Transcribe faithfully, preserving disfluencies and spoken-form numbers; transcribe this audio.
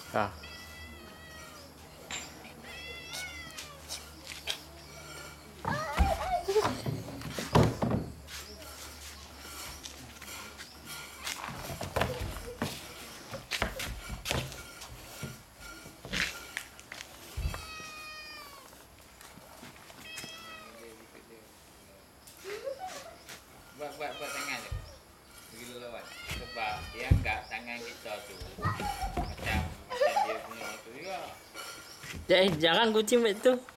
Ah. Buat buat buat tangan tu. Bagi lawan. Sebab dia anggap tangan kita tu macam macam dia punya tu juga. Eh, jangan kucing mat tu.